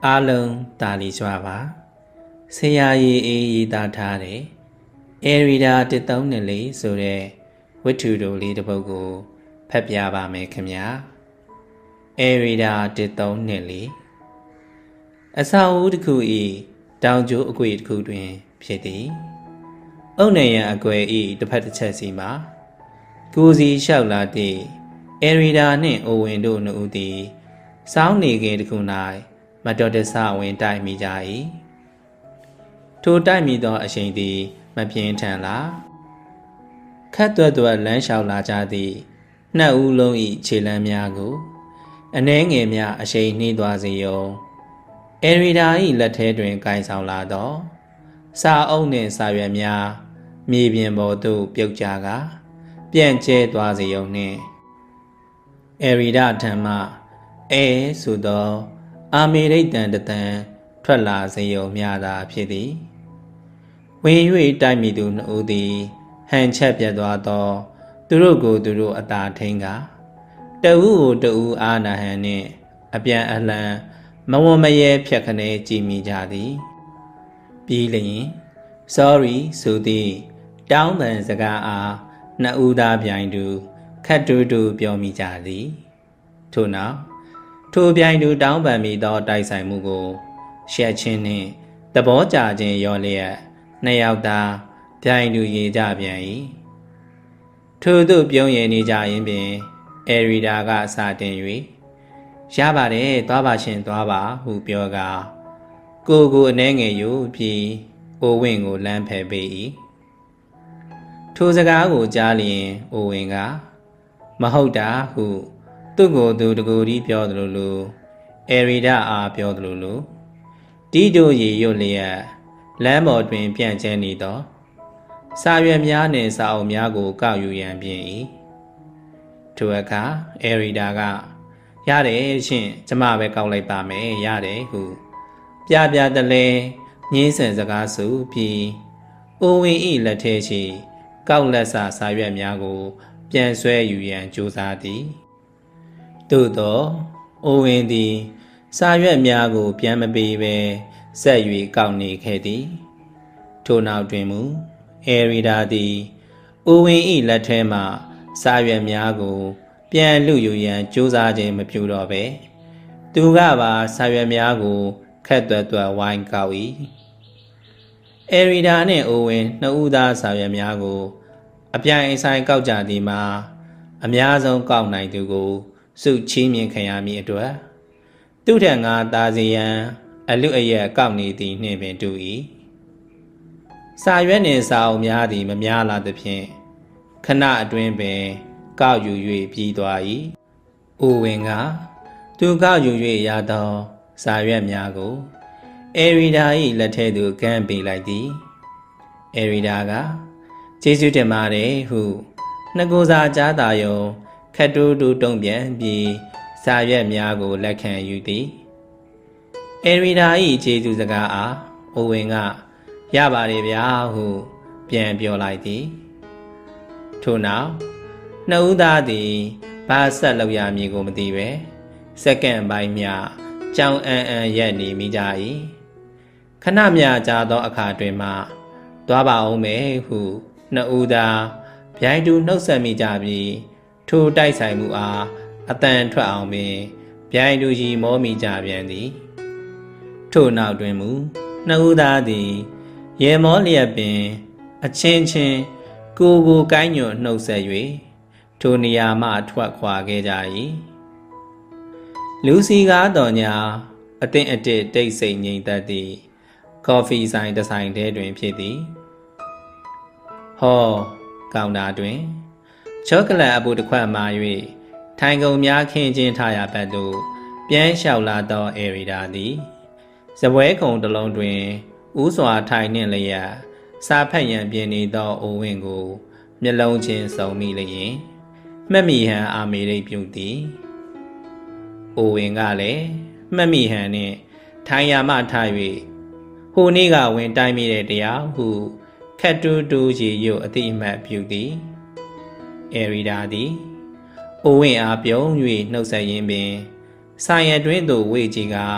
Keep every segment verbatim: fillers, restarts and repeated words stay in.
အားလုံးတာလီကြွားပါဆရာကြီးအေးရေးသားထားတဲ့အေရီဒါတစ်သုံးနှစ်လေးဆိုတဲ့ဝတ္ထုတို့လေးတစ်ပုဒ်ကိုဖတ်ပြပါမယ်ခင်ဗျာအေရီဒါတစ်သုံးနှစ်လေးအစာအုပ်တစ်ခုဤတောင်ကျိုးအကွေတစ်ခုတွင်ဖြစ်သည်အုတ်နေရန်အကွယ်ဤတစ်ဖက်တစ်ချက်စီမှာကိုစီလျှောက်လာသည့်အေရီဒါနှင့်အိုဝင်တို့နှစ်ဦးသည်စောင်းနေခင်တစ်ခု၌မတော်တဆဝင်တိုက်မိကြ၏ထိုတိုက်မိသောအချိန်သည်မပြင်းထန်လားခတ်သွက်သွက်လမ်းလျှောက်လာကြသည့်နှစ်ဦးလုံး၏ခြေလမ်းများကိုအနှဲငယ်များအရှိန်နှီးသွားစေရုံအေရီဒါ၏လက်ထဲတွင်ကိုင်ဆောင်လာသောစာအုပ်နှင့်စာရွက်များမြေပြင်ပေါ်သို့ပြုတ်ကျကာပြန့်ကျဲသွားစေရုံနှင့်အေရီဒါထံမှအဲဆိုသောအာမေရိတ်တန်တန်ထွက်လာစေရုံမျှသာဖြစ်သည်ဝင်၍တိုက်မိသူနှစ်ဦးသည်ဟန်ချက်ပြတ်သွားသောသူတို့ကိုသူတို့အသာထိန်ကတဦးကိုတဦးအာနာဟန်နှင့်အပြန်အလှန်မဝမရဲဖြတ်ခနဲကြည်မိကြသည်ပြီးလျင် sorry ဆိုသည့်တောင်းပန်စကားအားနှစ်ဦးသားပြိုင်တူခတ်တူတူပြောမိကြသည်ထို့နောက်ထိုပြိုင်တူတောင်းပန်မိသောတိုက်ဆိုင်မှုကိုရှက်ချင်းနှင့်သဘောကျခြင်းရောလျက်နှစ်ယောက်သာပြိုင်တူရေကြပြန်၏ထို့သို့ပြုံးရည်နေကြရင်ပင်အေရီဒါကစတင်၍ရပါတယ်သွားပါရှင်သွားပါဟုပြောကာကိုကိုအနှဲငယ်ယူပြီးအိုဝင်းကိုလမ်းဖယ်ပေး၏ထိုစကားကိုကြားလျင်အိုဝင်းကမဟုတ်တာဟုသူ့ကိုယ်သူတကူဒီပြောသလိုလိုအေရီဒါအားပြောသလိုလိုတီတို့ရေရွတ်လျက်လမ်းပေါ်တွင်ပြန့်ကျဲနေသောစာရွက်များနှင့်စာအုပ်များကိုကောက်ယူရန်ပြင်၏ထိုအခါအေရီဒါကရတယ်ရှင်ကျမပဲကောက်လိုက်ပါမယ်ရတယ်ဟုပြပြတလဲညင်းဆန်စကားဆိုပြီးအိုဝင်ဤလက်ထဲရှိကောက်လက်စာစာရွက်များကိုပြန်ဆွဲယူရန်ကြိုးစားသည်သို့သောအိုဝင်သည်စာရွက်များကိုပြန်မပေးဘဲဆက်၍ကောက်နေခဲ့သည်ထိုနောက်တွင်မူအေရီဒါသည်အိုဝင်ဤလက်ထဲမှစာရွက်များကိုပြန်လူယူရန်ကြိုးစားခြင်းမပြုတော့ပဲသူကပါစာရွက်များကိုခက်သွက်သွက်ဝိုင်းကောက်၏အေရီဒါနှင့်အိုဝင်နှစ်ဦးသားစာရွက်များကိုအပြိုင်အဆိုင်ကောက်ကြသည်မှာအများဆုံးကောက်နိုင်သူကိုစုချီးမြှင့်ခံရမည်အတွက်သူထံကသာစီယံအလူအယက်ကောက်နေသည်နှင့်ပင်တူ၏စာရွက်နှင့်စာအုပ်များသည်မများလာသဖြင့်ခဏအတွင်းပင်ကောက်ယူ၍ပြီးသွား၏အိုဝင်ကသူကောက်ယူ၍ရသောစာရွက်များကိုအေရီဒါ၏လက်ထဲသို့ကမ်းပေးလိုက်သည်အေရီဒါကကျေးဇူးတင်ပါတယ်ဟုနှစ်ကိုယ်စာကြားသာယုံခတ်တူးတူးတုံ့ပြန်ပြီးစာရွက်များကိုလက်ခံယူသည်အေရီဒါ၏ကျေးဇူးစကားအားအိုဝင်ကရပါတယ်ဗျာဟုပြန်ပြောလိုက်သည်ထို့နောက်နှစ်ဦးသားသည်ဘာဆက်လောက်ရမည်ကိုမသိပဲစက္ကန့်ပိုင်းမျှကြောင်အန်အန်ရက်နေမိကြ၏ခဏမျှကြာသောအခါတွင်မှသွားပါအောင်မယ်ဟုနှစ်ဦးသားဗျိုင်းတူနှုတ်ဆက်မိကြပြီးထိုတိုက်ဆိုင်မှုအားအတန်ထွက်အောင်ပင်ဗျိုင်းတူရီမောမိကြပြန်သည်ထို့နောက်တွင်မူနှစ်ဦးသားသည်ရေမောလျက်ပင်အချင်းချင်းကိုကိုကိုင်းညွတ်နှုတ်ဆက်၍ထိုနေရာမှထွက်ခွာခဲ့ကြ၏လူစီကားတော်ညာအသင့်အတစ်တိတ်ဆိတ်ငြိမ်သက်သည့်ကော်ဖီဆိုင်တစ်ဆိုင်ထဲတွင်ဖြစ်သည်ဟောကောင်တာတွင်ချောကလက်အပူတစ်ခွက်မာ၍ထိုင်ကုန်များခင်းချင်းထားရာဘက်သို့ပြန်လျှောက်လာသောအေရီဒါသည်စပွဲကုံတစ်လုံးတွင်ဥစွာထိုင်နှင့်လျက်စာဖတ်ရန်ပြင်နေသောအိုဝင်းကိုမျက်လုံးချင်းစုံမိလျင်မှတ်မိဟန်အာမေရိတ်ပြုသည်အိုဝင်ကလည်းမှတ်မိဟန်နှင့်ထိုင်ရာမှထား၍ဟိုနေ့ကဝင်တိုင်းမိတဲ့တရားဟုခတ်တူးတူးရေရွတ်အတိအမှတ်ပြုသည်အေရီဒါသည်အိုဝင်အားပြုံး၍နှုတ်ဆက်ရင်းပင်ဆိုင်ရတွင်သို့ဝေ့ကြည့်က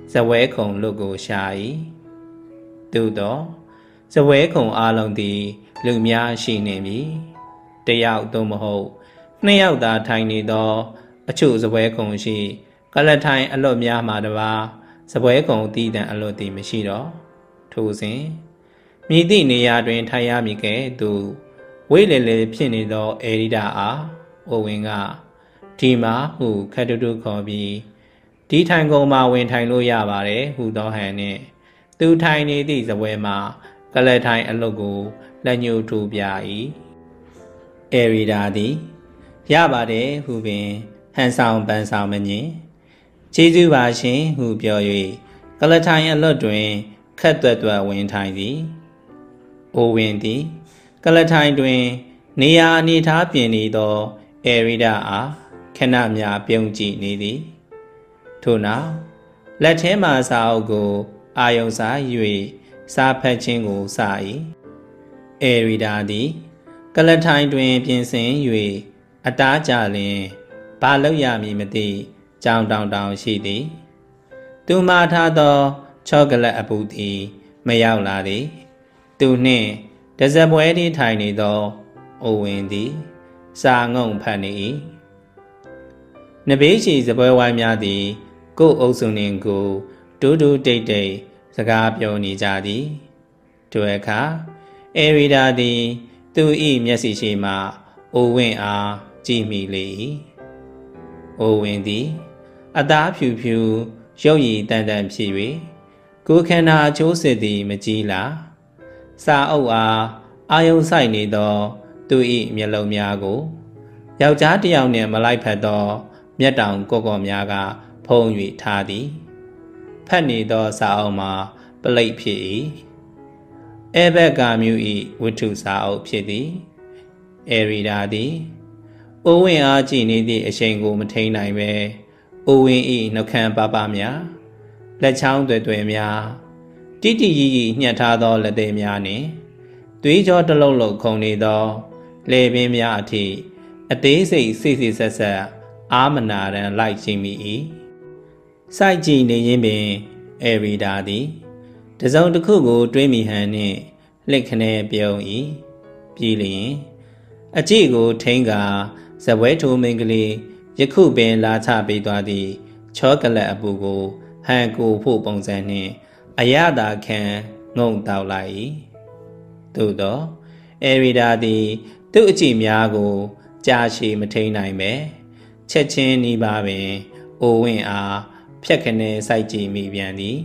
ဇဝဲခုံလွတ်ကိုရှာ၏သို့သောဇဝဲခုံအားလုံးသည်လူများရှိနေမည်တယောက်သို့မဟုတ်နှစ်ယောက်သာထိုင်နေသောအချို့ဇပွဲခုံရှိကလထိုင်အလွတ်များမှာတပါဇပွဲခုံတည်တံအလွတ်သည်မရှိတော့ထိုစဉ်မြည်သည့်နေရာတွင်ထိုင်ရမည်ကဲ့သို့ဝိလေလေဖြစ်နေသောအေရိဒာအားအိုဝင်ကဒီမှာဟုခတ်တူတူခေါ်ပြီးဒီထိုင်ကုန်မှာဝင်ထိုင်လို့ရပါတယ်ဟုသောဟန်နှင့်သူထိုင်နေသည့်ဇပွဲမှာကလထိုင်အလွတ်ကိုလက်ညှိုးထိုးပြ၏အေရိဒာသည်ရပါတယ်ဟုပင်ဟန်ဆောင်ပန်းဆောင်မငင်ကျေးဇူးပါရှင်ဟုပြော၍ကလထိုင်အလွတ်တွင်ခက်သွက်သွက်ဝင်ထိုင်သည်အိုဝင်သည်ကလထိုင်တွင်နေရာအနေထားပြင်နေသောအေရိဒာအားခဏမြပြုံးကြည့်နေသည်ထို့နောက်လက်ထဲမှစာအုပ်ကိုအာယုံစား၍စာဖတ်ခြင်းကိုစ၏အေရိဒာသည်ကလထိုင်တွင်ပြင်ဆင်၍အတားကြလျင်ဘာလုပ်ရမည်မသိကြောင်တောင်တောင်ရှိသည်သူမှားထားသောချောကလက်အပူသည်မရောက်လာသည်သူနှင့်တစပွဲတီထိုင်နေသောအိုဝင်သည်စာငုံဖတ်နေ၏နဘေးချီစပွဲဝိုင်းများသည်ကိုယ်အုပ်စုနှင့်ကိုတူးတူးတိတ်တိတ်စကားပြောနေကြသည်ထိုအခါအေရိဒာသည်သူ၏မျက်စိရှိမှအိုဝင်အားကြည့်မိလေ၏အိုဝင်သည်အသားဖြူဖြူရုပ်ရည်တန်တန်ဖြစ်၍ကိုယ်ခန္ဓာအချိုးစစ်သည်မကြီးလားစာအုပ်အားအာယုံဆိုင်နေသောသူ၏မျက်လုံးများကိုယောက်ျားတစ်ယောက်နှင့်မလိုက်ဖက်သောမျက်တောင်ကော့ကော့များကဖုံး၍ထားသည်ဖတ်နေသောစာအုပ်မှာပလိတ်ဖြစ်၏အဲဘက်ကမျိုး၏ဝတ္ထုစာအုပ်ဖြစ်သည်အေရိဒာသည်အိုဝင်အားကြည့်နေသည့်အချိန်ကိုမထိန်နိုင်ပဲအိုဝင်၏နှုတ်ခမ်းပါပါများလက်ချောင်းတွေတွေများတိတိရီရီညှက်ထားသောလက်သေးများနှင့်သွေးကြောတလုံးလုံးခုန်နေသောလေပင်များအထိအသေးစိတ်စိတ်စိတ်ဆက်ဆက်အာမနာရန်လိုက်ကြည့်မိ၏စိုက်ကြည့်နေရင်ပင်အေရိဒာသည်တစုံတစ်ခုကိုတွေးမိဟန်နှင့်လက်ခနဲပြုံး၏ပြီးလျင်အကြည့်ကိုထိန်းကာဇပွဲထိုးမင်းကလေးယခုပင်လာချပေးသွားသည့်ချောကလက်အပူကိုဟန်ကိုဖို့ပုံစံနှင့်အရသာခံငုံတောက်လိုက်၏သို့သောအေရိဒာသည်သူ့အကြည့်များကိုကြာရှည်မထိန်နိုင်ပဲချက်ချင်းနီးပါပင်အိုဝင့်အားဖြက်ခနဲစိုက်ကြည့်မိပြန်သည်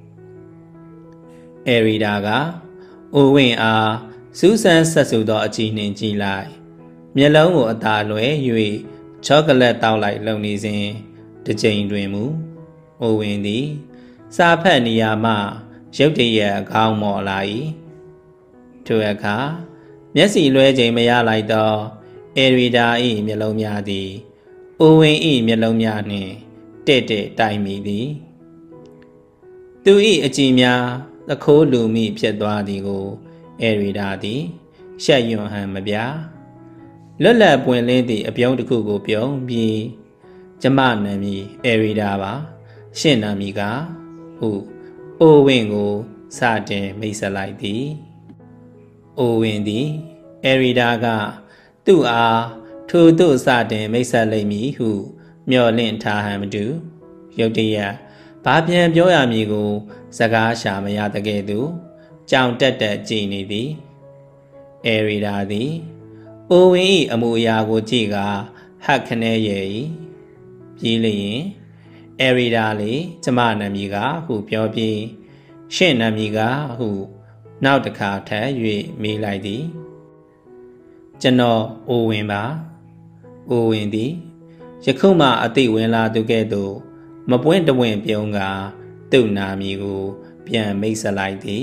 အေရိဒာကအိုဝင့်အားစူးစမ်းဆက်ဆူသောအကြည့်နှင့်ကြည့်လိုက်မျက်လုံးကိုအသာလွယ်၍ချောကလက်တောက်လိုက်လုံနေစဉ်တစ်ချိန်တွင်မူအိုဝင်သည်စာဖတ်နေရာမှရုတ်တရက်အကောင်းမော်လာ၏ထိုအခါမျက်စီလွဲချိန်မရလိုက်သောအေရိဒာ၏မျက်လုံးများသည်အိုဝင်၏မျက်လုံးများနှင့်တဲ့တဲ့တိုင်မိသည်သူ၏အကြည့်များသခိုးလူမိဖြစ်သွားသည်ကိုအေရိဒာသည်ရှက်ရွံ့ဟန်မပြလွတ်လပ်ပွင့်လင်းသည့်အပြုံးတစ်ခုကိုပြုံးပြီးကျမနာမည်အေရိဒာပါရှင့်နာမည်ကဟုအိုဝင်ကိုစတင်မိတ်ဆက်လိုက်သည်အိုဝင်သည်အေရိဒာကသူ့အားထို့သို့စတင်မိတ်ဆက်လိမ့်မည်ဟုမျှော်လင့်ထားဟန်မတူရုတ်တရက်ဘာပြန်ပြောရမည်ကိုစကားရှာမရတကယ်သူကြောင်တက်တက်ကြည်နေသည်အေရိဒာသည်အိုဝင်၏အမူအရာကိုကြည့်ကဟတ်ခနဲရဲ့၏ပြီးလျင်အေရိဒာလေကျမနာမည်ကဟုပြောပြီးရှင့်နာမည်ကဟုနောက်တစ်ခါထပ်၍မေးလိုက်သည်ကျွန်တော်အိုဝင်ပါအိုဝင်သည်ယခုမှအသိဝင်လာသူကဲ့သို့မပွင့်တဝင့်ပြုံးကသူ့နာမည်ကိုပြန်မိတ်ဆက်လိုက်သည်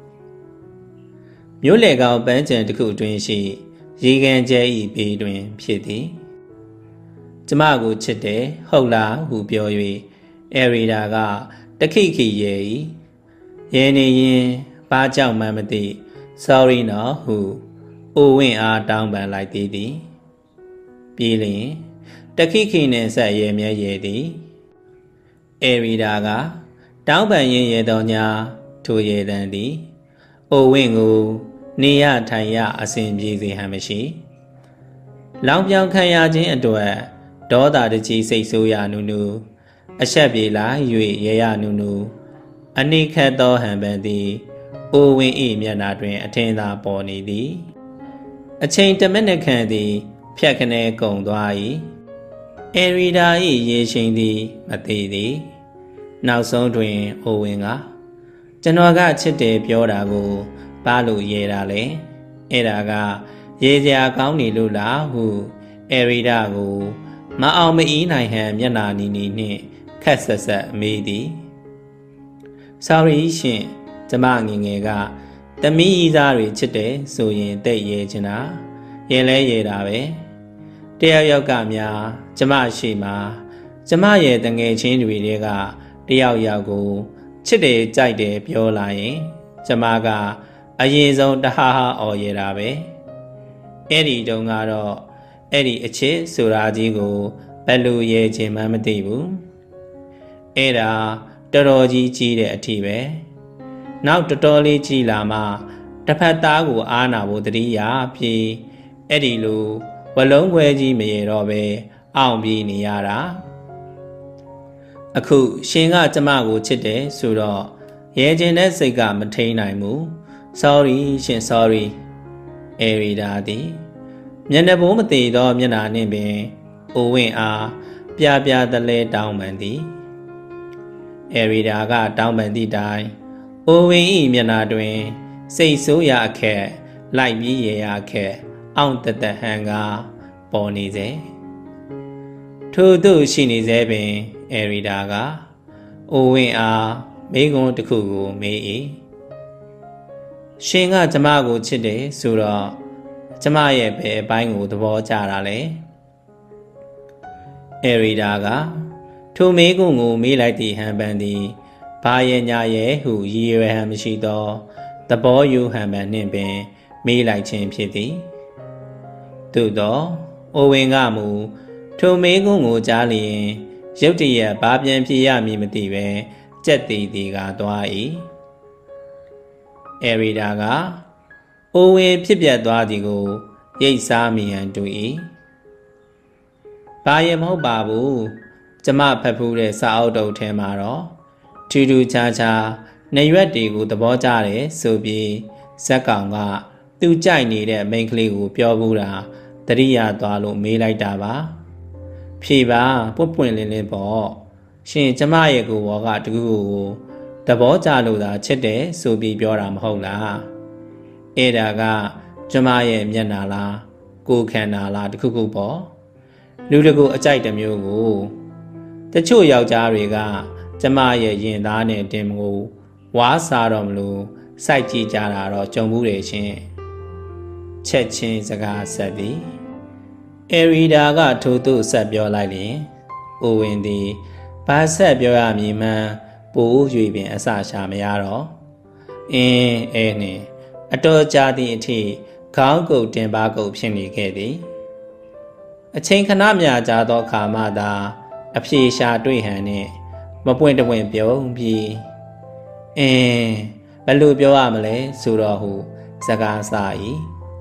မြို့လေကောင်ပန်းချံတစ်ခုအတွင်းရှိရေကန်ကျဲဤဘေးတွင်ဖြစ်သည်ကျမကိုချစ်တယ်ဟုတ်လားဟုပြော၍အေရိဒာကတခိခိရဲ၏ရဲနေရင်ဘာကြောင့်မှမသိ sorry နော်ဟုအိုဝင့်အားတောင်းပန်လိုက်သေးသည်ပြီးလျင်တခိခိနှင့်ဆက်ရဲမြဲရဲသည်အေရိဒာကတောင်းပန်ရင်ရတော်ညာထိုရေတန်သည်အိုဝင်းကိုနေရထိုင်ရအစဉ်ပြေစေဟန်မရှိလောင်ပြောင်ခံရခြင်းအတွက်ဒေါသတကြီးစိတ်ဆိုးရနုနုအဆက်ပြေလာ၍ရေရနုနုအနိခတ်သောဟံပန်သည်အိုဝင်း၏မျက်နှာတွင်အထင်သာပေါ်နေသည်အချိန်တစ်မိနစ်ခန့်သည်ဖြတ်ခနဲကုန်သွား၏အေရီဒါ၏ရေရှိန်သည်မသေးသည်နောက်ဆုံးတွင်အိုဝင်းကကျွန်တော်ကချစ်တယ်ပြောတာကိုပါလို့ရေတာလေအဲ့ဒါကရေစရာကောင်းနေလို့လားဟုအေရီဒါကိုမအောင်မအီးနိုင်ဟန်မျက်နှာနီနီနှင့်ခက်ဆက်ဆက်မေးသည် sorry ရှင်ကျမငငယ်ကတမီးကြီးသားတွေချစ်တယ်ဆိုရင်တိတ်ရဲချင်တာရင်လဲရဲတာပဲတယောက်ယောက်ကများကျမရှိမှာကျမရဲ့တငယ်ချင်းတွေတဲကတယောက်ယောက်ကိုချစ်တယ်ကြိုက်တယ်ပြောလာရင်ကျမကအရင်ဆုံးတဟားဟာအော်ရဲတာပဲအဲ့ဒီတုန်းကတော့အဲ့ဒီအချစ်ဆိုတာကြီးကိုဘယ်လိုရဲချင်မှမသိဘူးအဲ့ဒါတော်တော်ကြီးကြီးတဲ့အထီပဲနောက်တော်တော်လေးကြီးလာမှတစ်ဖက်သားကိုအားနာဖို့တတိယပြီးအဲ့ဒီလိုဝလုံးခွဲကြီးမရေတော့ပဲအောင်ပြီးနေရတာအခုရှင်ကကျမကိုချစ်တယ်ဆိုတော့ရဲကျင်တဲ့စိတ်ကမထိန်နိုင်ဘူး sorry ရှင် sorry အေရီဒါသည်မျက်နှာပိုးမသေးသောမျက်နှာနှင့်ပင်အိုဝင်းအားပြပြတလဲတောင်းပန်သည်အေရီဒါကတောင်းပန်သည့်တိုင်အိုဝင်း၏မျက်နှာတွင်စိတ်ဆိုးရအခက်လိုက်ပြီးရေရအခက်အောင်တသက်ဟန်ကပေါ်နေစေထို့သို့ရှိနေစေပင်အေရီဒါကအိုဝင်းအားမိကွန်းတစ်ခုကိုမေး၏ရှင်ကကျမကိုချစ်တယ်ဆိုတော့ကျမရဲ့ဘယ်အပိုင်းကိုသဘောကျတာလဲအေရီဒါကထိုမေးခွန်းကိုမေးလိုက်သည့်ဟန်ပန်သည်ဘာရဲ့ညာရဲ့ဟုရည်ရွယ်ဟန်မရှိသောသဘောယူဟန်ပန်နှင့်ပင်မေးလိုက်ခြင်းဖြစ်သည်သို့သောအိုဝင်းကမူထိုမေးခွန်းကိုကြားလျင်ရုတ်တရက်ဘာပြန်ဖြစ်ရမည်မသိပဲကြက်သေးသေးကသွား၏အေရီဒါကအိုဝင်းဖြစ်ပြတ်သွားသည်ကိုရိတ်စားမိရန်တူ၏ဘာရင်မဟုတ်ပါဘူးကျမဖတ်ဖူးတဲ့စာအုပ်တုပ်ထဲမှာတော့ထူးထူးခြားခြားနေရွက်တွေကိုသဘောကျတယ်ဆိုပြီးဇက်ကောင်ကသူကြိုက်နေတဲ့မိန်းကလေးကိုပြောဘူးတာတတိယသွားလို့မေးလိုက်တာပါဖြေပါပွတ်ပွင့်လင်းလင်းပေါ့ရှင်ကျမရဲ့ကိုဘောကတကူကိုသဘောကျလို့သာချစ်တယ်ဆိုပြီးပြောတာမဟုတ်လားအဲ့ဒါကကျမရဲ့မျက်နှာလားကိုယ်ခန္ဓာလားတခုခုပေါ့လူတကူအကြိုက်တစ်မျိုးကိုတချို့ယောက်ျားတွေကကျမရဲ့ရင်သားနဲ့တင်ကိုဝါးစားတော့မလို့စိုက်ကြည့်ကြတာတော့ကြုံဘူးတယ်ရှင်ချက်ချင်းစကားဆက်သည်အေရီဒါကထို့သို့ဆက်ပြောလိုက်လျင်အိုဝင်းသည်ဘာဆက်ပြောရမည်မှန်းပိုး၍ပင်အစရှာမရတော့အင်းအဲနှင့်အတော်ကြာသည့်အထိခေါင်းကုပ်တင်ပါကုပ်ဖြစ်နေခဲ့သည်အချိန်ခဏမြကြာသောအခါမှသာအဖြေရှာတွေ့ဟန်နှင့်မပွင့်တပွင့်ပြုံးပြီးအင်းဘယ်လိုပြောရမလဲဆိုတော့ဟုစကားစား၏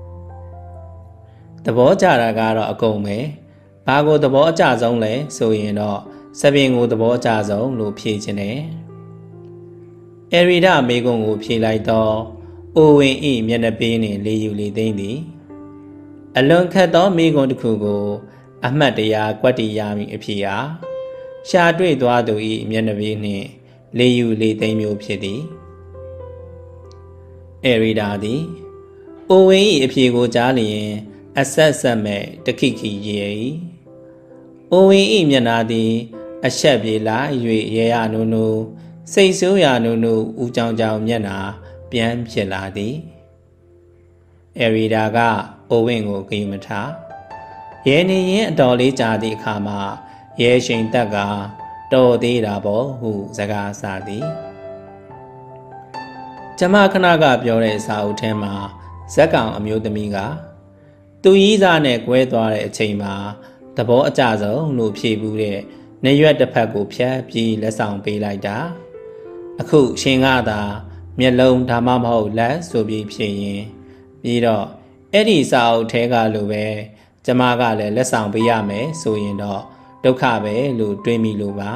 သဘောကျတာကတော့အကုန်ပဲဘာကိုသဘောအကျဆုံးလဲဆိုရင်တော့စပင်ကိုသဘောအကျဆုံးလို့ဖြေခြင်းတယ်အေရီဒါမေကွန်ကိုဖြေလိုက်တော့အိုဝင်းဤမျက်နှာပေးနှင့်လေယူလေသိမ့်သည်အလွန်ခတ်သောမေကွန်တစ်ခုကိုအမှတ်တရကွက်တီရမည်အဖြစ်အားရှာတွေ့သွားသူဤမျက်နှာပေးနှင့်လေယူလေသိမ့်မျိုးဖြစ်သည်အေရီဒါသည်အိုဝင်းဤအဖြေကိုကြားလျင်အဆက်ဆက်မဲ့တခိခိရေ၏အိုဝင်းဤမျက်နှာသည်အဆက်ပြေလာ၍ရေရနုနုစိတ်ဆိုးရနုနုဦးကြောင်ကြောင်မျက်နှာပြန်ဖြစ်လာသည်အေရီဒါကအိုဝင်းကိုဂိမ်းမထားရဲနေရင်အတော်လေးကြာသည့်အခါမှာရဲရှိန်တက်ကတော်သေးတာပေါ့ဟုစကားစားသည်ကျမခဏကပြောတဲ့စာအုပ်ထဲမှာဇက်ကောင်အမျိုးသမီးကသူကြီးစားနဲ့ကွဲသွားတဲ့အချိန်မှာသဘောအကျဆုံးလို့ဖြေဘူးတဲ့နေရွက်တစ်ဖက်ကိုဖြတ်ပြီးလက်ဆောင်ပေးလိုက်တာအခုရှင်ကသာမျက်လုံးဒါမှမဟုတ်လက်ဆိုပြီးဖြစ်ရင်ပြီးတော့အဲ့ဒီစာအုပ်ထဲကလိုပဲကျမကလည်းလက်ဆောင်ပေးရမယ်ဆိုရင်တော့ဒုက္ခပဲလို့တွေးမိလို့ပါ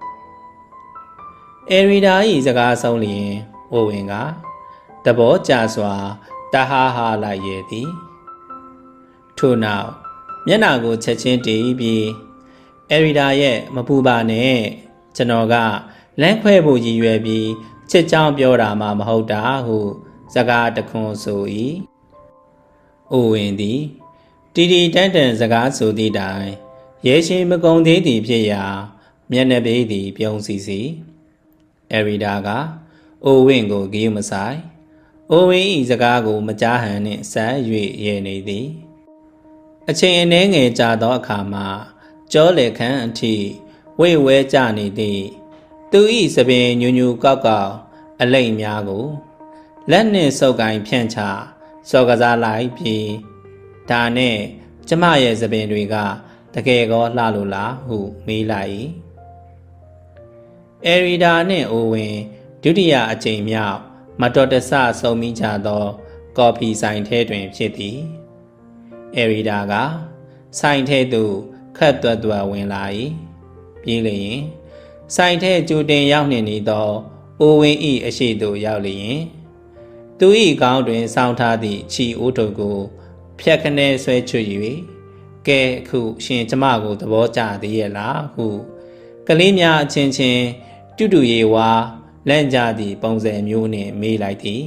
အေရီဒါ၏စကားဆုံးလျင်အိုဝင်ကသဘောကျစွာတဟားဟာလိုက်ရဲ့သည်ထို့နောက်မျက်နှာကိုချက်ချင်းတီးပြီးအေရီဒါရဲ့မပူပါနဲ့ကျွန်တော်ကလမ်းခွဲဖို့ရည်ရွယ်ပြီးချစ်ချောင်းပြောတာမှမဟုတ်တာဟုစကားတခွန်းဆို၏အိုဝင်သည်တီတီတန်းတန်စကားဆိုသည့်တိုင်ရဲရှင်မကုံသေးသည်ဖြစ်ရာမျက်နှာပေးသည်ပြုံးစီစီအေရီဒါကအိုဝင်းကိုဂီးမဆိုင်အိုဝင်း၏စကားကိုမကြားဟန်နှင့်ဆက်၍ရဲနေသည်အချိန်အနည်းငယ်ကြာသောအခါမှာကြောလေခန်းအထိဝိဝဲကြနေသည့်သူ၏စပင်ညူညူကောက်ကောက်အလိမ်များကိုလက်နှင့်စုပ်ကိုင်ဖြန့်ချစော်ကစားလိုက်ပြီးဒါနဲ့ကျမရဲ့စပင်တွေကတကယ်ကောလှလို့လားဟုမေးလိုက်၏အေရီဒါနှင့်အိုဝင်ဒုတိယအကြိမ်မြောက်မတော်တဆဆုံမိကြသောကော်ဖီဆိုင်ထဲတွင်ဖြစ်သည်အေရီဒါကဆိုင်ထဲသို့ခတ်သွက်သွက်ဝင်လာ၏ပြီးလျင်ဆိုင်ထဲကြိုတင်ရောက်နေသောအိုဝင်၏အရှိသို့ရောက်လျင်သူ၏ခေါင်းတွင်ဆောင်းထားသည့်ခြီအိုးထုပ်ကိုဖြတ်ခနဲဆွဲချွတ်၍ကဲအခုရှင်ကျမကိုသဘောကျသေးရဲ့လားဟုကလေးများအချင်းချင်းတူတူရေဝါလန့်ကြသည့်ပုံစံမျိုးနှင့်မေးလိုက်သည်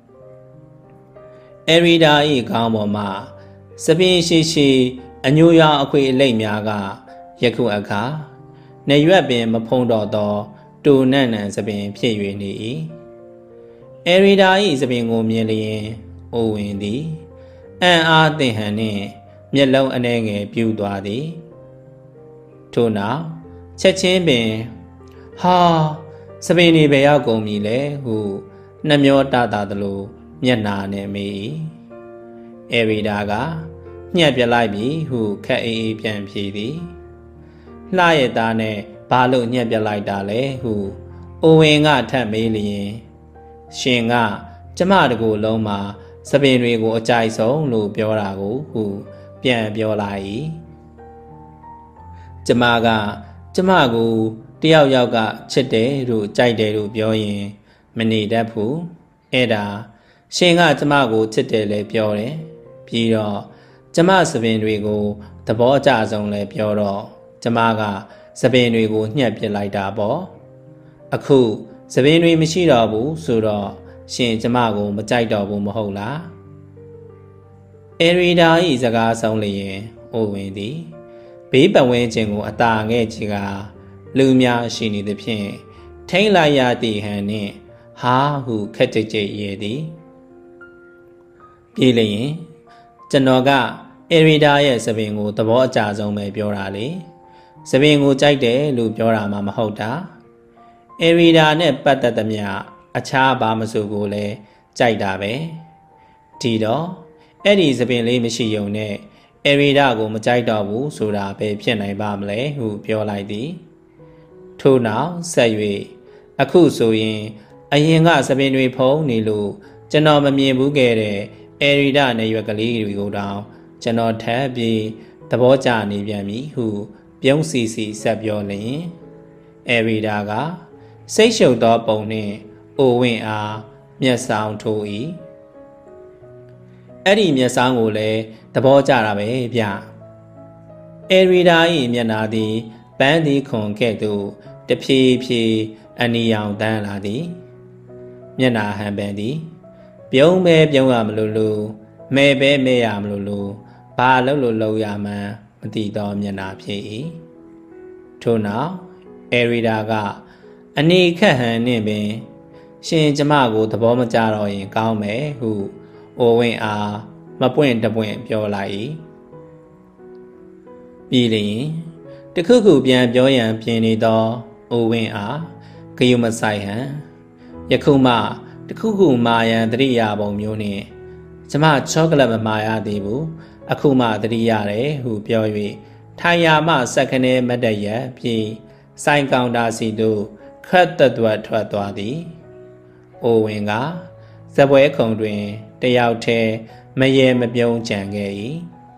အေရီဒါ၏ခေါင်းပေါ်မှစပင်းရှိရှိအညိုရောင်အခွေအလိပ်များကယခုအခါနေရွက်ပင်မဖုံးတော့သောတူနန့်နန့်စပင်ဖြစ်၍နေ၏အေရီဒါ၏စပင်ကိုမြင်လျင်အိုဝင်သည်အံ့အားသင်ဟန်နှင့်မျက်လုံးအနှဲငယ်ပြူသွားသည်ထို့နောက်ချက်ချင်းပင်ဟာစပင်တွေပဲရောက်ကုန်ပြီလေဟုနှမျောတတာသလိုမျက်နာနဲ့မေး၏အေရီဒါကညှက်ပြလိုက်ပြီဟုခက်အေးအေးပြန်ဖြေသည်လှရဲ့သားနဲ့ဘာလို့ညှက်ပြလိုက်တာလဲဟုအိုဝင်ကထပ်မေးလျင်ရှင်ကကျမတကူလုံးမှာစပင်တွေကိုအကြိုက်ဆုံးလို့ပြောတာကိုဟုပြန်ပြောလိုက်၏ကျမကကျမကိုတယောက်ယောက်ကချစ်တယ်လို့ကြိုက်တယ်လို့ပြောရင်မနေတတ်ဘူးအဲ့ဒါရှင်ကကျမကိုချစ်တယ်လဲပြောတယ်ပြီးတော့ကျမစပင်တွေကိုသဘောအကျဆုံးလဲပြောတော့ကျမကစပင်တွေကိုညှက်ပစ်လိုက်တာပေါ့အခုစပင်တွေမရှိတော့ဘူးဆိုတော့ရှင်ကျမကိုမကြိုက်တော့ဘူးမဟုတ်လားအေရီဒါ၏စကားဆုံးလျင်အိုဝင်သည်ဘေးပတ်ဝန်းကျင်ကိုအသာငဲ့ကြီးကလူများရှိနေသည်ဖြင့်ထိမ့်လိုက်ရသည့်ဟန်နှင့်ဟာဟုခက်ကြိတ်ကြိတ်ရဲသည်ပြေးလျင်ကျွန်တော်ကအေရီဒါရဲ့စပင်ကိုသဘောအကျဆုံးပဲပြောတာလေစပင်ကိုကြိုက်တယ်လို့ပြောတာမှမဟုတ်တာအေရီဒါနဲ့ပတ်သက်သမျှအခြားဘာမဆိုကိုလည်းကြိုက်တာပဲဒီတော့အဲ့ဒီစပင်လေးမရှိုံနဲ့အေရီဒါကိုမကြိုက်တော့ဘူးဆိုတာပဲဖြစ်နိုင်ပါမလဲဟုပြောလိုက်သည်ထို့နောက်ဆက်၍အခုဆိုရင်အရင်ကစပင်တွေဖုံးနေလို့ကျွန်တော်မမြင်ဘူးခဲ့တဲ့အေရီဒါနဲ့ရွက်ကလေးတွေကိုတောင်ကျွန်တော်ထပ်ပြီးသဘောကျနေပြန်ပြီဟုပြုံးစီစီဆက်ပြောလျင်အေရီဒါကစိတ်ရှုပ်သောပုံနှင့်အိုဝင်အားမျက်စောင်းထိုး၏အဲ့ဒီမျက်စောင်းကိုလည်းသဘောကျတာပဲဗျအေရီဒါ၏မျက်နာသည်ပန်းသည်ခွန်ခဲ့သို့တဖြည်းဖြည်းအနီရောင်တန်းလာသည်မျက်နာဟန်ပန်သည်ပြုံးပဲပြုံးရမလို့လို့မဲပဲမဲရမလို့လို့ဘာလို့လို့လို့ရမှန်းမသိသောမျက်နာဖြစ်၏ထို့နောက်အေရီဒါကအနီခက်ဟန်နှင့်ပင်ရှင်ကျမကိုသဘောမကျတော့ရင်ကောင်းမယ်ဟုအိုဝင်အားမပွင့်တပွင့်ပြောလိုက်၏ပြီးလျင်တခုခုပြန်ပြောရန်ပြင်နေသောအိုဝင်အားဂယုမဆိုင်ဟန်ယခုမှတခုခုမာရန်တရိယာပုံမျိုးနှင့်ကျမချောကလက်မမာရသေးဘူးအခုမှတရိရတယ်ဟုပြော၍ထိုင်ရာမှစက္ကနဲမတ်တရက်ပြီးဆိုင်ကောင်တာစီသို့ခတ်တတွတ်ထွက်သွားသည်အိုဝင်ကဇပွဲခုံတွင်တယောက်တည်းမရေမပြုံးကြံခဲ့၏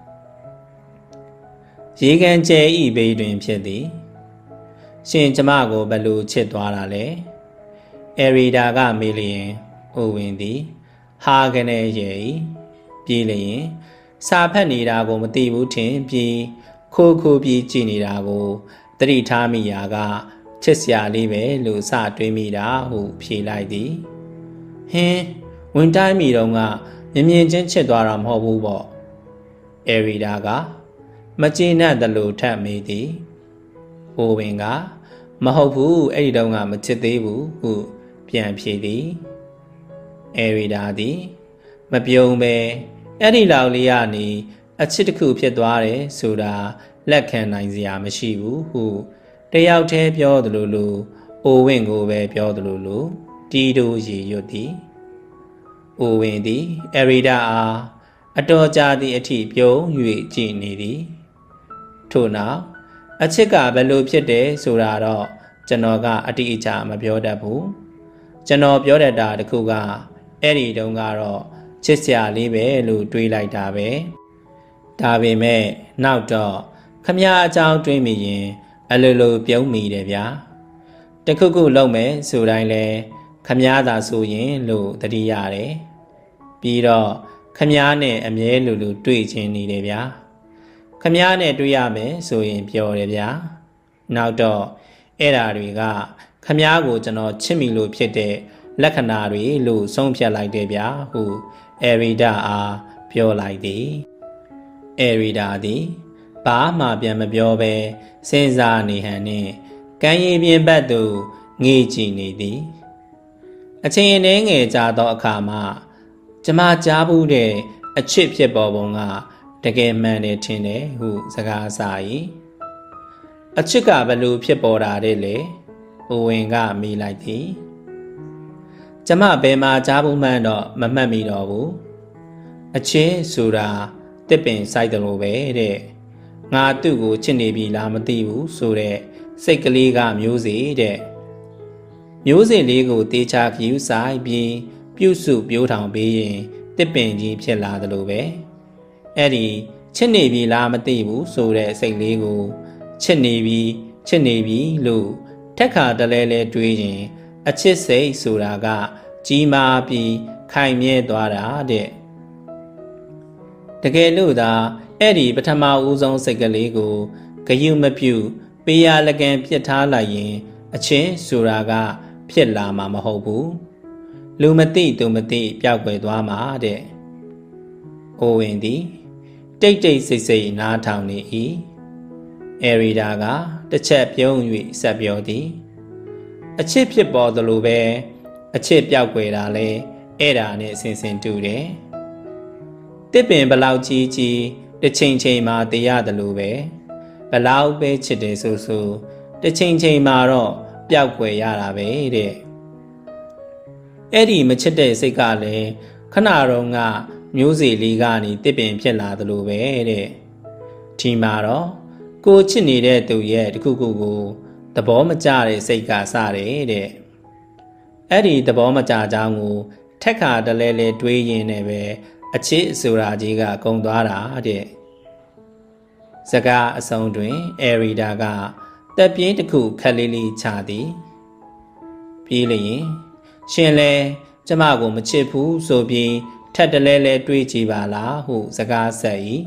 ရေကန်ကျဲဤဘေးတွင်ဖြစ်သည်ရှင်ကျမကိုဘလို့ချစ်သွားတာလဲအရီဒါကမေးလျင်အိုဝင်သည်ဟာကနေရဲ့ပြေးလျင်စာဖတ်နေတာကိုမသိဘူးထင်ပြီးခိုးခိုးပြီးကြည်နေတာကိုသတိထားမိရာကချစ်စရာလေးပဲလို့စတွေးမိတာဟုဖြေလိုက်သည်ဟင်းဝင်တိုင်းမိတော့ကမြင်မြင်ချင်းချစ်သွားတာမဟုတ်ဘူးပေါ့အရီဒါကမကျေနပ်တယ်လို့ထပ်မိသည်အိုဝင်ကမဟုတ်ဘူးအဲ့ဒီတော့ကမချစ်သေးဘူးဟုပြန်ဖြေသည်အရီဒါသည်မပြုံးပဲအဲ့ဒီလောက်လေးကနေအချစ်တစ်ခုဖြစ်သွားတယ်ဆိုတာလက်ခံနိုင်စရာမရှိဘူးဟုတယောက်တည်းပြောသလိုလိုအိုဝင်ကိုပဲပြောသလိုလိုတီးတိုးရည်ရွတ်သည်အိုဝင်သည်အရီဒါအားအတော်ကြာသည့်အထိပြုံး၍ကြည်နေသည်ထို့နောက်အချစ်ကဘယ်လိုဖြစ်တယ်ဆိုတာတော့ကျွန်တော်ကအတိအကျမပြောတတ်ဘူးကျွန်တော်ပြောတတ်တာတခုကအဲ့ဒီတုန်းကတော့ချစ်စရာလေးပဲလို့တွေးလိုက်တာပဲဒါပေမဲ့နောက်တော့ခမည်းအကြောင်းတွေးမိရင်အလိုလိုပြုံးမိတယ်ဗျာတခုခုလုံးမယ်ဆိုတိုင်းလဲခမည်းသာဆိုရင်လို့တတိရတယ်ပြီးတော့ခမည်းနဲ့အမြဲလိုလိုတွေ့ချင်းနေတယ်ဗျာခမည်းနဲ့တွေ့ရမယ်ဆိုရင်ပြောတယ်ဗျာနောက်တော့အဲ့ဓာတွေကခမည်းကိုကျွန်တော်ချစ်မိလို့ဖြစ်တဲ့လက္ခဏာတွေလို့ဆုံးဖြတ်လိုက်တယ်ဗျာဟုအရီဒါအားပြောလိုက်သည်အရီဒါသည်ဘာမှပြန်မပြောဘဲစဉ်းစားနေဟန်နှင့်ကံရည်ပြင်ဘက်သို့ငေးကြည့်နေသည်အချိန်အနည်းငယ်ကြာသောအခါမှကျမကြားဘူးတဲ့အချစ်ဖြစ်ပေါ်ပုံကတကယ်မှန်တယ်ထင်တယ်ဟုစကားစာ၏အချစ်ကဘလို့ဖြစ်ပေါ်တာတဲ့လေအိုဝင်ကမေးလိုက်သည်ကျမဘယ်မှာကြားဘူးမှန်းတော့မမှတ်မိတော့ဘူးအချစ်ဆိုတာတစ်ပင်စိုက်တယ်လို့ပဲတဲ့ငါသူ့ကိုချစ်နေပြီလားမသိဘူးဆိုတဲ့စိတ်ကလေးကမျိုးစေ့တဲ့မျိုးစေ့လေးကိုတေချာခယူဆိုင်ပြီးပြုစုပြိုးထောင်ပေးရင်တစ်ပင်ကြီးဖြစ်လာတယ်လို့ပဲအဲ့ဒီချစ်နေပြီလားမသိဘူးဆိုတဲ့စိတ်လေးကိုချစ်နေပြီချစ်နေပြီလို့ထက်ခါတလဲလဲတွေးရင်အချစ်စိတ်ဆိုတာကကြီးမားပြီးခိုင်မြဲသွားတာတဲ့တကယ်လို့သာအဲ့ဒီပထမဦးဆုံးစိတ်ကလေးကိုဂယုမပြုပေးရလကန်ပြစ်ထားလိုက်ရင်အချင်းဆိုတာကဖြစ်လာမှာမဟုတ်ဘူးလူမသိသူမသိပျောက်ကွယ်သွားမှာတဲ့အိုဝင်သည်တိတ်တိတ်ဆိတ်ဆိတ်နားထောင်နေ၏အရီဒါကတစ်ချက်ပြုံး၍ဆက်ပြောသည်အချစ်ဖြစ်ပေါ်သလိုပဲအချစ်ပျောက်ကွယ်တာလဲအဲ့ဒါနဲ့ဆင်ဆင်တူတယ်တစ်ပင်ဘလောက်ကြီးကြီးတစ်ချိန်ချိန်မှာတည်ရတယ်လို့ပဲဘလောက်ပဲချစ်တယ်ဆိုဆိုတစ်ချိန်ချိန်မှာတော့ပျောက်ကွယ်ရတာပဲတဲ့အဲ့ဒီမချစ်တဲ့စိတ်ကလည်းခဏတော့ကမျိုးစေ့လေးကနေတစ်ပင်ဖြစ်လာသလိုပဲတဲ့ဒီမှာတော့ကိုချစ်နေတဲ့သူရဲ့တခုခုကိုသဘောမကျတဲ့စိတ်ကစတယ်တဲ့အဲ့ဒီသဘောမကျကြောင်းကိုထက်ခါတလဲလဲတွေးရင်းနဲ့ပဲအချစ်ဆိုတာကြီးကကုံသွားတာတဲ့စကားအဆုံးတွင်အရီဒါကတက်ပြင်းတစ်ခုခက်လေးလေးချသည်ပြီးလျင်ရှင်လဲကျမကိုမချစ်ဘူးဆိုပြီးထက်တလဲလဲတွေးကြည့်ပါလားဟုစကားဆက်၏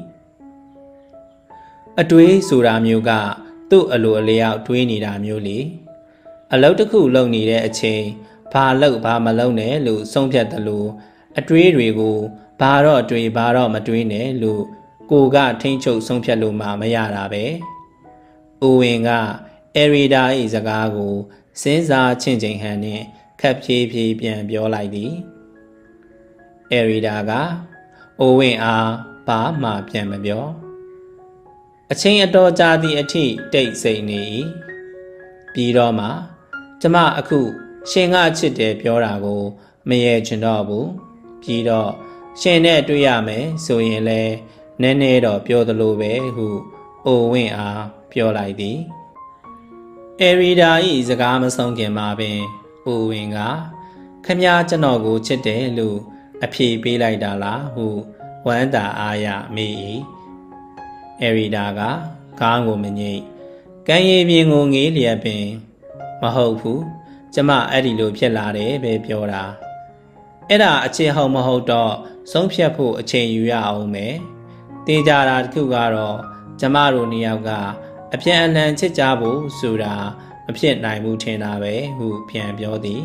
အတွေးဆိုတာမျိုးကသူ့အလိုအလျောက်တွေးနေတာမျိုးလေအလုပ်တစ်ခုလုပ်နေတဲ့အချိန်ဘာလုပ်ဘာမလုပ်နဲ့လို့ဆုံးဖြတ်တယ်လို့အတွေးတွေကိုဘာတော့အတွေးဘာတော့မတွေးနဲ့လို့ကိုကထိမ့်ချုပ်ဆုံးဖြတ်လို့မှမရတာပဲ။ဦးဝင်ကအရီဒါ၏စကားကိုစဉ်းစားချင့်ချိန်ဟန်နှင့်ခပ်ဖြည်းဖြည်းပြန်ပြောလိုက်သည်။အရီဒါကဦးဝင်အားဘာမှပြန်မပြော။အချိန်အတော်ကြာသည့်အထိတိတ်ဆိတ်နေ၏။ပြီးတော့မှကျမအခုရှင်ကချစ်တယ်ပြောတာကိုမရေချင်တော့ဘူး။ပြီးတော့ရှင်နဲ့တွေ့ရမယ်ဆိုရင်လဲနည်းနည်းတော့ပြောသလိုပဲဟုအိုဝင့်အားပြောလိုက်သည် Erida is a gamma song in Marvin, Uwinga, Kamya Janogo Chete Lu, a P. Bilaidala, who Wanda Aya me. Eridaga, Gango Mini, Gaye being only liabing, Mahopu, Jama Adilu Pielade, Bepiora. Eda a che home hodo, some piapu a chain you are ome. Dejara Kugaro, Jamaru Niaga, a pian and Chijabu, Sura, a pian nine mutinawe, who pian biodi.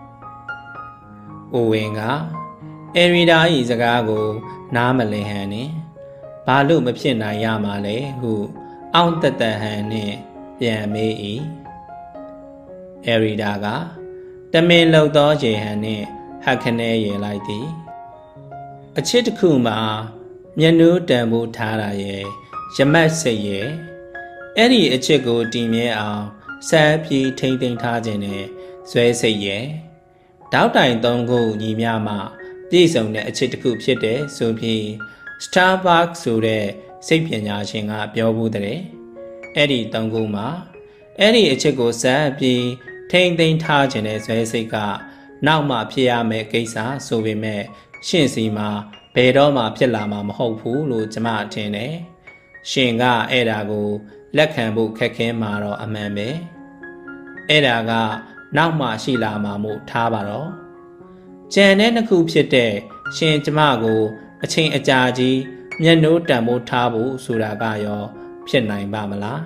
Uwinga, Erida is a gago, Namale Hanny, Balu Mapina Yamale, who out at the Hanny, pian me. Eridaga, the main low dodgy Hanny, Hakane ye like thee. A chitkuma. Mianu Dambu Tara ye, Jamat say ye. Any a chico dim ye are, sap ye tainting tajine, sway say ye. Doubt I don't go ni yama, please on a chitku pite, so be Starbucks so de, sapien yaching up your woodre. Eddie don't go ma. Any a chico sap ye, tainting tajine, sway say ga. Now ma pia me gesa, so we may, shinsi ma. Pedoma Pilama Hopu, Lujama Tene, Shinga Edago, Lekambu Keke Maro Amambe, Edaga, Nama Shila Mamu Tabaro, Janet Kupite, Shin Jamago, a chain a jaji, Yanu Damu Tabu, Suragayo, Pienai Bamala.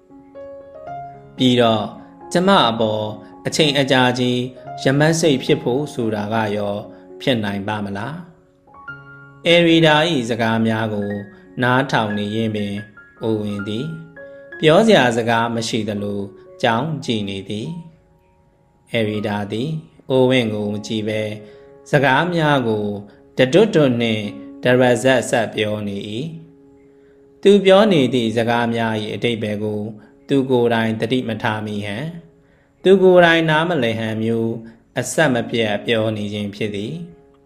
Biro, Jamabo, a chain a jaji, Jamase Pipo, Suragayo, Pienai Bamala. Erida is a gamiago, na towny yeme, o windy. Piozia the gam machidalo, John Genie di. Erida di, o wingo jive, Zagamiago, the dotone, the razat sap pioni. Tu pioni di Zagamia ye debego, tu go rine the deep matami he. Tu go rine namale ham you, a samapia pioni in pity.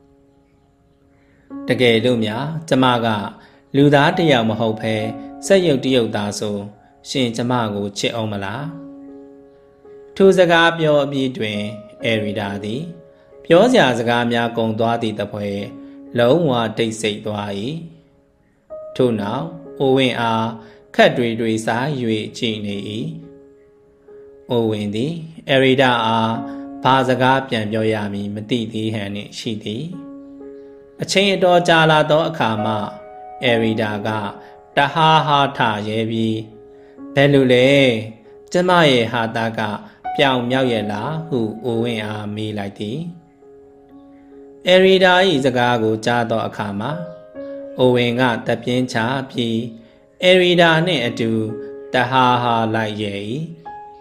The gay lumia, Jamaga, Luda de Yamahope, Sayo dio daso, Shin Jamago che omala. To the gabio between Eridadi, Piozia Zagamia gong doadi the poe, low one day say doai. To now, Owen a, Cadri drisa yue genie. O windy, Erida a, Pazagapian yoyami, Medidi hanny, shidi. A chain door jala do akama, Eridaga, Daha ha ta yebi, Belule, Jamaye hadaga, Piao Miauyela, who Owen a me like thee. Erida is a gago jado akama, Owen got the piencha pi, Erida ne adu, Daha ha like ye.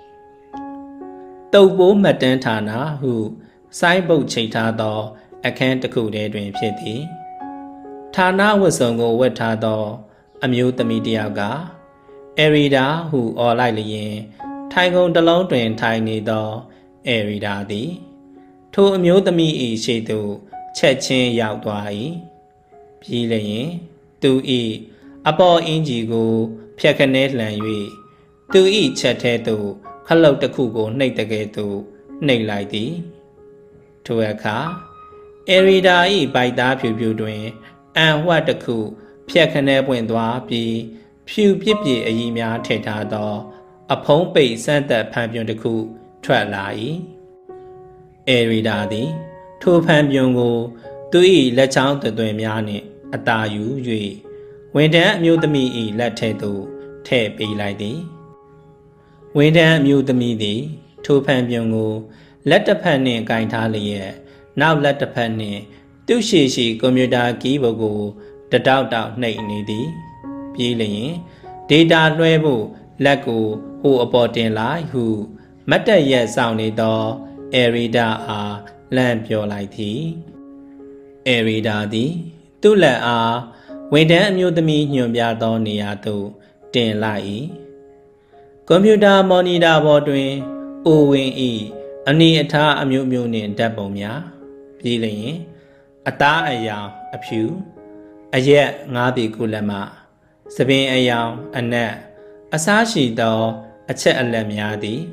Tobo Matentana, who Saibo chita do. A can't cool day dream pity. Tana was on go with Tado, a mute the mediaga. Erida, who all likely in, Tigo the long drain tiny door, Erida di. To amuse the me she do, Chetchin yao dwai. Pilayin, do eat, a ball injigo, Piacanet lanui. Do eat chatteto, color the kugo, nate the gato, nate like thee. To a car. Erida e by that pew doing, and what the coup, Piacane Wendwa be, Pew Pipi a yimia teta do, upon base sent that pampion the coup, Tralai. Erida di, two pampiongo, do e let out the doemiani, a da you, ye. When that mute me e let te do, te be like thee. When that mute me thee, two pampiongo, let the penny gaintali. Now let the penny, do she she commuta givogo, the doubt out nay needy. Peeling, data nuevo, lego, who about in lie, who, matter yet sounded door, Erida a, lamp your light tea. Erida di, do let a, when then mute the me, you biado niato, den lie. Computer money da bodwin, o win e, ani ata a mute munin dabomia. Peeling, a da a young, a pew, a yet ngadi gulama, Sabine a young, a net, a sashi door, a chet a lemiadi,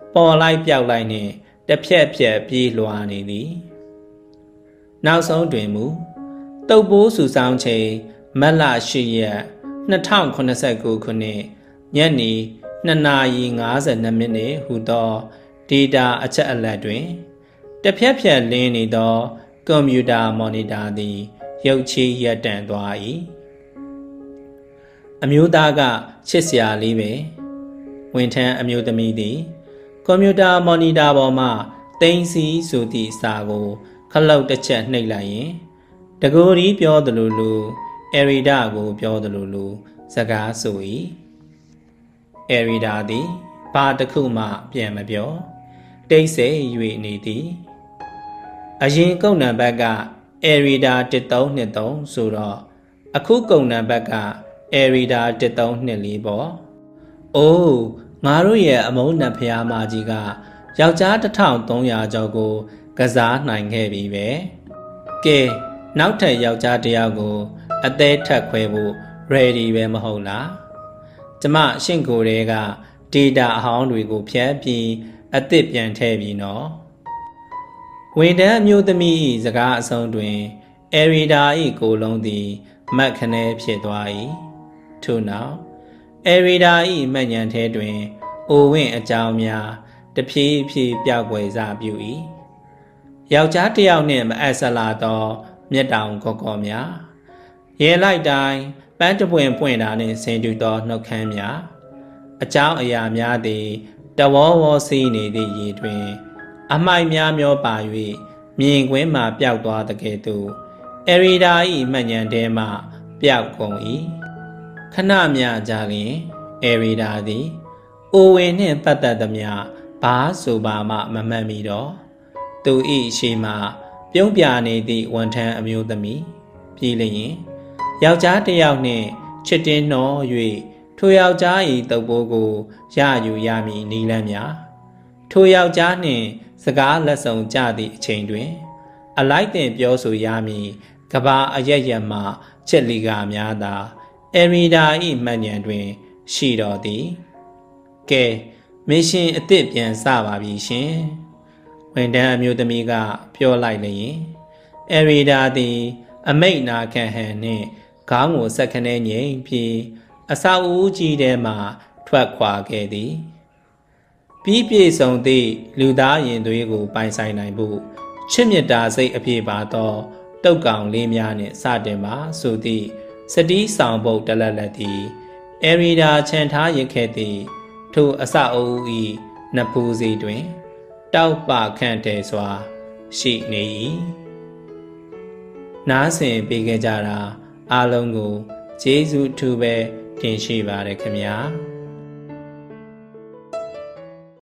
ပေါ်လိုက်ပြောက်လိုက်နှင့်တစ်ဖြက်ဖြက်ပြေးလွှာနေသည်နောက်ဆုံးတွင်မူတုပ်ပိုးစုဆောင်ချိန်မတ်လ၈ရက်နှစ်ထောင်ခုနှစ်ခုခုနှစ်ညနေနှစ်နာရီ၅၂မိနစ်ဟူသောဒေတာအချက်အလက်တွင်တစ်ဖြက်ဖြက်လင်းနေသောကွန်ပျူတာမော်နီတာသည်ရုပ်ချီရပ်တန့်သွား၏အမျိုးသားကချစ်စရာလေးပဲဝန်ထမ်းအမျိုးသမီးသည်ကွန်ပျူတာမော်နီတာပေါ်မှသိမ်းစီဆိုသည့်စာကိုခလုတ်တစ်ချက်နှိပ်လိုက်ရင်တကိုယ်ဒီပြောသလိုလိုအရီဒါကိုပြောသလိုလိုစကားဆို၏အရီဒါသည်ဘာတစ်ခုမှပြန်မပြောတိတ်ဆိတ်၍နေသည်အရင်ကုန်းနံပါတ်ကအရီဒါတစ်သုံးနှစ်သုံးဆိုတော့အခုကုန်းနံပါတ်ကအရီဒါတစ်သုံးနှစ်လေးပေါ့အိုးငါတို့ရဲ့အမုန်းနတ်ဖျားမကြီးကယောက်ျားတစ်ထောင်သုံးရာကျော်ကိုကစားနိုင်ခဲ့ပြီပဲကဲနောက်ထပ်ယောက်ျားတစ်ယောက်ကိုအသေးထက်ခွဲဖို့ ready ပဲမဟုတ်လားကျမရှင့်ကိုယ်တွေကဒေတာအဟောင်းတွေကိုဖျက်ပြီးအသစ်ပြန်ထည့်ပြီးနော်ဝန်ထမ်းအမျိုးသမီး၏စကားအဆုံးတွင်အရီဒါ၏ကိုယ်လုံးသည်မတ်ခနဲဖြစ်သွား၏ထို့နောက်အရီဒါ၏မှတ်ဉာဏ်ထဲတွင်အိုဝင့်အကြောင်းများတဖြည်းဖြည်းပျောက်ကွယ်စပြု၏ယောက်ျားတစ်ယောက်နှင့်မအပ်ဆက်လာသောမျက်တောင်ကောကောများရဲလိုက်တိုင်းပန်းတပွင့်ပွင့်တာနှင့်ဆင်တူသောနှုတ်ခမ်းများအကြောင်းအရာများသည်တဝေါဝေါစီးနေသည့်ရေတွင်အမိုက်များမျောပါ၍မြင်ကွင်းမှပျောက်သွားသကဲ့သို့အရီဒါ၏မှတ်ဉာဏ်ထဲမှပျောက်ကုန်၏ခဏမြကြာလျင်အရီဒါသည်အိုဝင်နှင့်ပတ်သက်သမျှဘာဆိုပါမှမမှတ်မိတော့သူ၏ရှိမှပြုံးပြနေသည့်ဝန်ထမ်းအမျိုးသမီးပြည်လျင်ယောက်ျားတစ်ယောက်နှင့်ချစ်တင်းနှော၍ထိုယောက်ျား၏တုပ်ပိုးကိုရယူရမည်နီလန်းများထိုယောက်ျားနှင့်စကားလက်ဆောင်ကြသည့်အချိန်တွင်အလိုက်တင်ပြောဆိုရမည်ကဘာအရရမှချက်လီကာများသာအရီဒါ၏မှတ်ဉာဏ်တွင်ရှိတော်သည်ကဲမင်းရှင်အစ်စ်ပြန်စပါပြီရှင်ဝန်ထမ်းအမျိုးသမီးကပြောလိုက်လျင်အရီဒါသည်အမိတ်နာခံဟန်နှင့်ခေါင်းကိုဆက်ခနဲငိမ့်ပြီးအဆောက်အဦကြီးထဲမှထွက်ခွာခဲ့သည်ပြီးပြည့်စုံသည့်လူသားရင်သွေးကိုပိုင်ဆိုင်နိုင်ဖို့ချစ်မြတ်တာစိတ်အပြည့်ပါသောတုတ်ကောင်လေးများနှင့်စတင်ပါဆိုသည့်စတီးဆောင်ပုတ်တလက်လက်သည်အရီဒါခြံထားရခဲ့သည့်ထိုအဆောက်အဦ၏နဖူးစီတွင်တောက်ပခန့်တယ်စွာရှိနေ၏နားဆင်ပေးခဲ့ကြတာအားလုံးကိုကျေးဇူးထူးပဲတင်ရှိပါတယ်ခင်ဗျာ